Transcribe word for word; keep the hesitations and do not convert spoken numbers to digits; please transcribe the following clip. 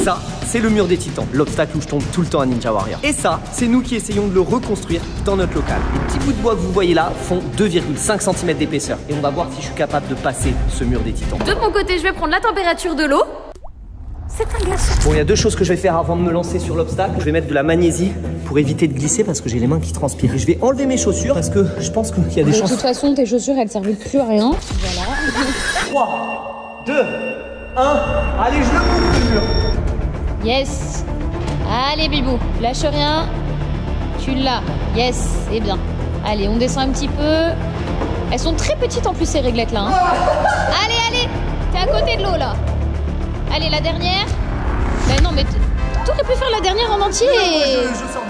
Ça, c'est le mur des titans, l'obstacle où je tombe tout le temps à Ninja Warrior. Et ça, c'est nous qui essayons de le reconstruire dans notre local. Les petits bouts de bois que vous voyez là font deux virgule cinq centimètres d'épaisseur. Et on va voir si je suis capable de passer ce mur des titans. De mon côté, je vais prendre la température de l'eau. C'est un glaçon. Bon, il y a deux choses que je vais faire avant de me lancer sur l'obstacle. Je vais mettre de la magnésie pour éviter de glisser parce que j'ai les mains qui transpirent. Et je vais enlever mes chaussures parce que je pense qu'il y a des de chances... De toute façon, tes chaussures, elles servent plus à rien. Voilà. trois, deux, un... Allez, je le monte le mur. Yes. Allez, Bibou, lâche rien. Tu l'as. Yes, c'est bien. Allez, on descend un petit peu. Elles sont très petites en plus, ces réglettes-là. Hein. Allez, allez. T'es à côté de l'eau, là. Allez, la dernière. Ben non, mais t'aurais pu faire la dernière en entier. Non, moi, je, je sors